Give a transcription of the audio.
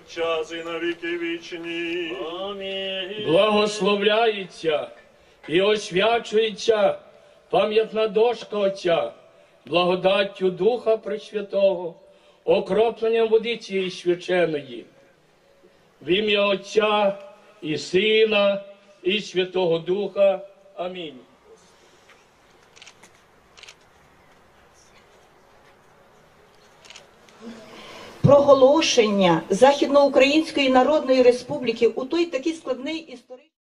час і на віки вічні. Амінь. Благословляється і освячується пам'ятна дошка Отця, благодаттю Духа Пресвятого, окропленням води цієї свяченої. В ім'я Отця і Сина, і Святого Духа. Амінь. Проголошення Західноукраїнської Народної Республіки у той такий складний історичний